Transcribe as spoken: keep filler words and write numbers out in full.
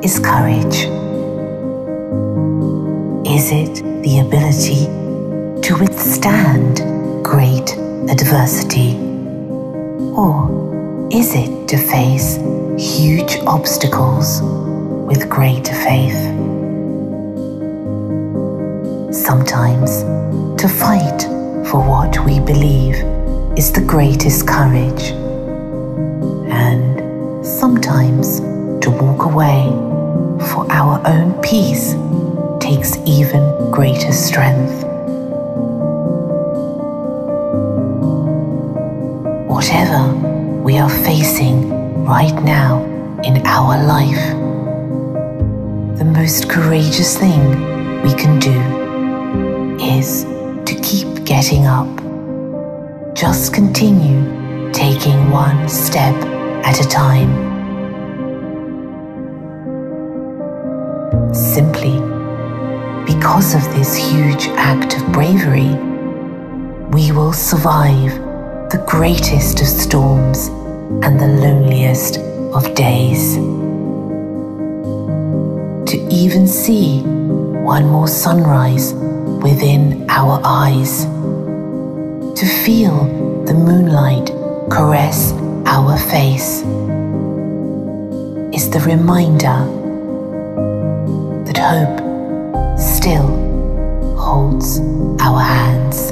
is courage? Is it the ability to withstand great adversity? Or is it to face huge obstacles with great faith? Sometimes to fight for what we believe is the greatest courage, and sometimes to walk away for our own peace takes even greater strength. Whatever we are facing right now in our life, the most courageous thing we can do is to keep getting up. Just continue taking one step at a time. Simply because of this huge act of bravery, we will survive the greatest of storms and the loneliest of days. To even see one more sunrise within our eyes, to feel the moonlight caress our face, is the reminder that hope still holds our hands.